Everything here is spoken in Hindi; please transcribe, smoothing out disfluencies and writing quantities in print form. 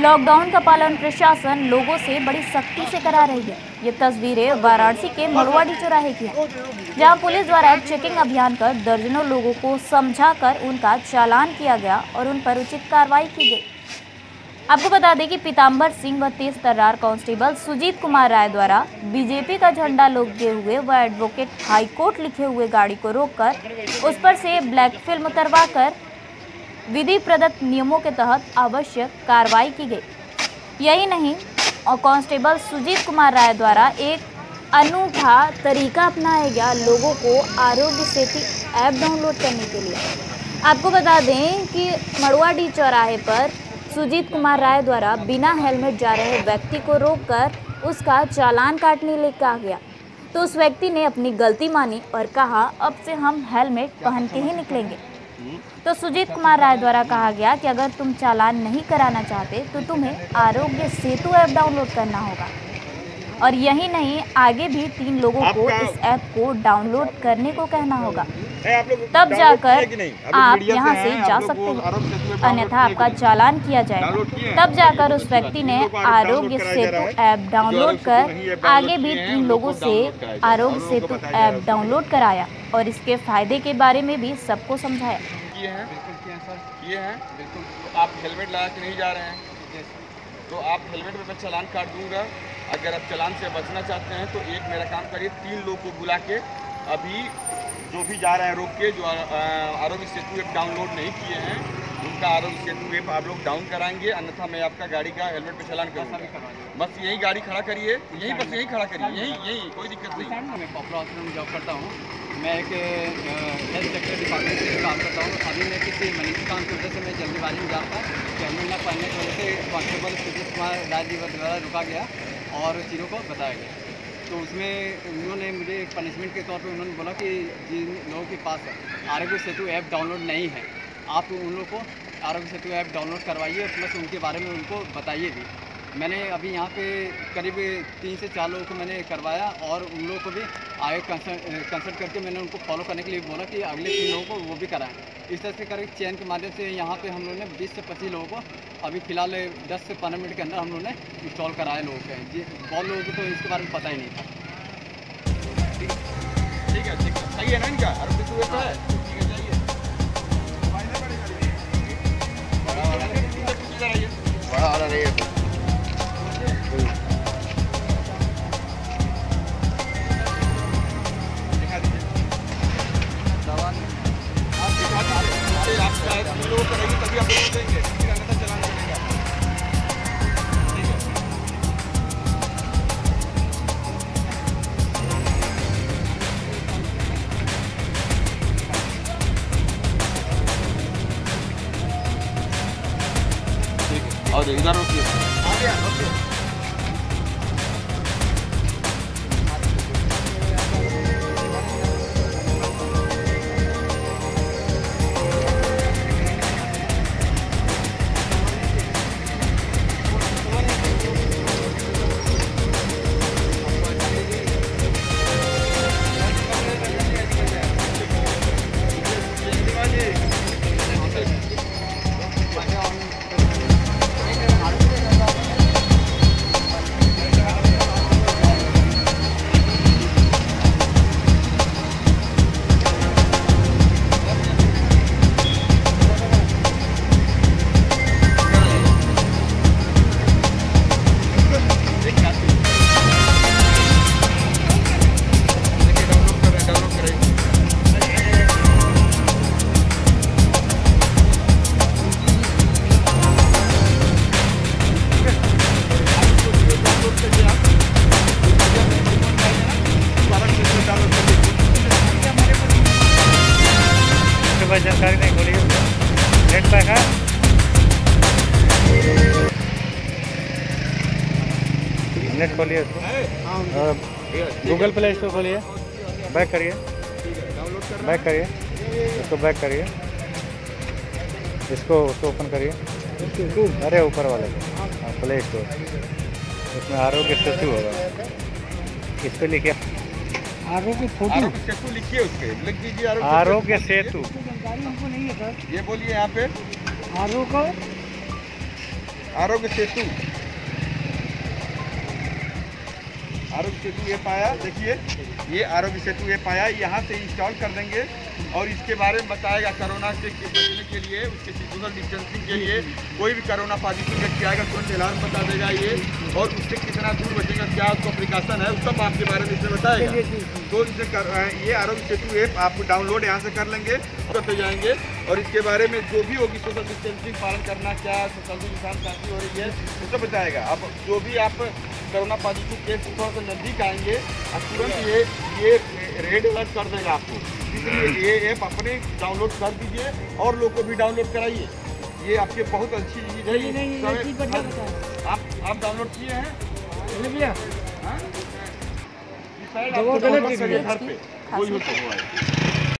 लॉकडाउन का पालन प्रशासन लोगों से बड़ी सख्ती से करा रही है। ये तस्वीरें वाराणसी के मड़वाडी चौराहे की हैं, जहां पुलिस द्वारा चेकिंग अभियान कर दर्जनों लोगों को समझाकर उनका चालान किया गया और उन पर उचित कार्रवाई की गई। आपको बता दें कि पीताम्बर सिंह व तेज तर्रार कांस्टेबल सुजीत कुमार राय द्वारा बीजेपी का झंडा लोगे हुए व एडवोकेट हाईकोर्ट लिखे हुए गाड़ी को रोककर उस पर से ब्लैक फिल्म उतरवाकर विधि प्रदत्त नियमों के तहत आवश्यक कार्रवाई की गई। यही नहीं, और कांस्टेबल सुजीत कुमार राय द्वारा एक अनूठा तरीका अपनाया गया लोगों को आरोग्य सेतु ऐप डाउनलोड करने के लिए। आपको बता दें कि मड़वाडी चौराहे पर सुजीत कुमार राय द्वारा बिना हेलमेट जा रहे व्यक्ति को रोककर उसका चालान काटने ले कहा गया, तो उस व्यक्ति ने अपनी गलती मानी और कहा अब से हम हेलमेट पहन के ही निकलेंगे। तो सुजीत कुमार राय द्वारा कहा गया कि अगर तुम चालान नहीं कराना चाहते तो तुम्हें आरोग्य सेतु ऐप डाउनलोड करना होगा। और यही नहीं, आगे भी 3 लोगों को इस ऐप को डाउनलोड करने को कहना होगा, तब जाकर आप यहां से जा सकते हैं, अन्यथा आपका चालान किया जाएगा। तब जाकर उस व्यक्ति ने आरोग्य सेतु ऐप डाउनलोड कर आगे भी 3 लोगों से आरोग्य सेतु ऐप डाउनलोड कराया और इसके फायदे के बारे में भी सबको समझाया। किए हैं बिल्कुल। तो आप हेलमेट लगा के नहीं जा रहे हैं, तो आप हेलमेट पे मैं चालान काट दूंगा। अगर आप चालान से बचना चाहते हैं तो एक मेरा काम करिए, 3 लोग को बुला के अभी जो भी जा रहे हैं रोक के, जो आरोग्य सेतु ऐप डाउनलोड नहीं किए हैं उनका आरोग्य सेतु ऐप आप लोग डाउन कराएंगे, अन्यथा मैं आपका गाड़ी का हेलमेट पे चालान करूँगा। बस यही गाड़ी खड़ा करिए, यहीं बस यहीं खड़ा करिए, यहीं कोई दिक्कत नहीं। मैं पॉपुलर हॉस्पिटल में जॉब करता हूँ। मैं एक हेल्थ सेक्टर डिपार्टमेंट से काम करता हूँ। अभी मैं किसी मनीष काम की वजह से मैं जल्दीबाजी में जाता कि हेलमेट न पहनने की वजह से कांस्टेबल सुजीत कुमार राय जी द्वारा रुका गया और चीज़ों को बताया गया। तो उसमें उन्होंने मुझे एक पनिशमेंट के तौर पे उन्होंने बोला कि जिन लोगों के पास आरोग्य सेतु ऐप डाउनलोड नहीं है, आप उन लोगों को आरोग्य सेतु ऐप डाउनलोड करवाइए, प्लस उनके बारे में उनको बताइए भी। मैंने अभी यहाँ पे करीब 3 से 4 लोगों को मैंने करवाया और उन लोगों को भी आगे कंसल्ट करके मैंने उनको फॉलो करने के लिए बोला कि अगले 3 लोगों को वो भी कराएं। इस तरह से करीब चेन के माध्यम से यहाँ पे हम लोगों ने 20 से 25 लोगों को अभी फ़िलहाल 10 से 15 मिनट के अंदर हम लोगों ने इंस्टॉल कराया लोगों के। जी, बहुत लोगों को तो इसके बारे में पता ही नहीं था। ठीक है, सही है ना इनका आरोग्य सेतु ऐप है, ठीक है, जाइए। बड़ा वाला रही है। तभी आप लोग देंगे, फिर अन्यथा चलान चलेगा। ठीक है, और इधर रोकिए। जानकारी नहीं खोलिए, नेट पैक है। नेट खोलिए इसको, गूगल प्ले स्टोर खोलिए, बैक करिए, बैक करिए, इसको बैक करिए, इसको ओपन करिए, अरे ऊपर वाले को प्ले स्टोर, इसमें आरोग्य सेतु होगा, इस पर लिखिए आरोग्य सेतु लिखिए, उसके लिख दीजिए आरोग्य सेतु। जानकारी हमको नहीं है सर। ये बोलिए यहाँ पे आरोग्य सेतु ऐप आया। देखिए ये आरोग्य सेतु ऐप आया, यहाँ से इंस्टॉल कर देंगे और इसके बारे में बताएगा कोरोना से बचने के लिए, उसके सोशल डिस्टेंसिंग के लिए। कोई भी कोरोना पॉजिटिव व्यक्ति आएगा तुरंत अलार्म बता देगा ये, और उससे कितना दूर बचेगा, क्या उसका प्रिकॉशन है, उस सब आपके बारे में इसमें बताएगा। तो ये आरोग्य सेतु ऐप आप डाउनलोड यहाँ से कर लेंगे, करते जाएंगे और इसके बारे में जो भी होगी सोशल डिस्टेंसिंग पालन करना, क्या सर्दी जुकाम खांसी हो रही है, वो सब बताएगा। अब जो भी आप कोरोना पॉजिटिव केस थोड़ा सा नज़दीक आएंगे और तुरंत ये रेड अलर्ट कर देगा आपको। इसलिए ये ऐप अपने डाउनलोड कर दीजिए और लोग को भी डाउनलोड कराइए। ये आपके बहुत अच्छी चीज़ है। आप डाउनलोड किए हैं भैया? घर पे कोई हो तो